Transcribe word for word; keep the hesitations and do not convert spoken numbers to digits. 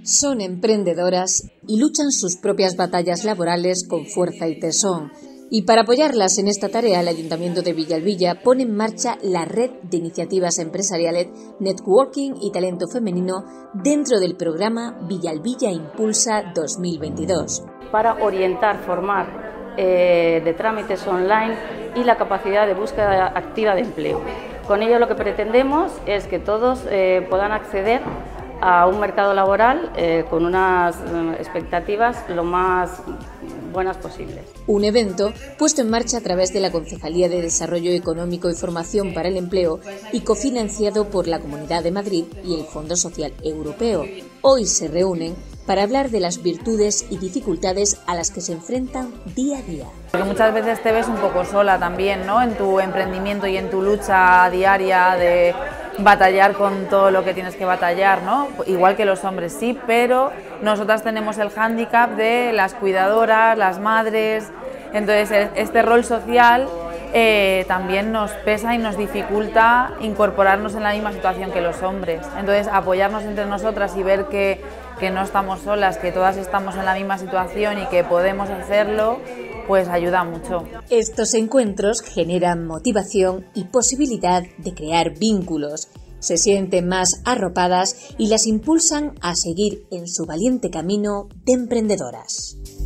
Son emprendedoras y luchan sus propias batallas laborales con fuerza y tesón. Y para apoyarlas en esta tarea, el Ayuntamiento de Villalbilla pone en marcha la red de iniciativas empresariales, networking y talento femenino dentro del programa Villalbilla Impulsa dos mil veintidós. Para orientar, formar eh, de trámites online y la capacidad de búsqueda activa de empleo. Con ello lo que pretendemos es que todos eh, puedan acceder a un mercado laboral eh, con unas eh, expectativas lo más buenas posibles. Un evento puesto en marcha a través de la Concejalía de Desarrollo Económico y Formación para el Empleo y cofinanciado por la Comunidad de Madrid y el Fondo Social Europeo. Hoy se reúnen para hablar de las virtudes y dificultades a las que se enfrentan día a día. Porque muchas veces te ves un poco sola también, ¿no?, en tu emprendimiento y en tu lucha diaria de batallar con todo lo que tienes que batallar, ¿no? Igual que los hombres, sí, pero nosotras tenemos el hándicap de las cuidadoras, las madres. Entonces este rol social eh, también nos pesa y nos dificulta incorporarnos en la misma situación que los hombres. Entonces apoyarnos entre nosotras y ver que, que no estamos solas, que todas estamos en la misma situación y que podemos hacerlo, pues ayuda mucho. Estos encuentros generan motivación y posibilidad de crear vínculos. Se sienten más arropadas y las impulsan a seguir en su valiente camino de emprendedoras.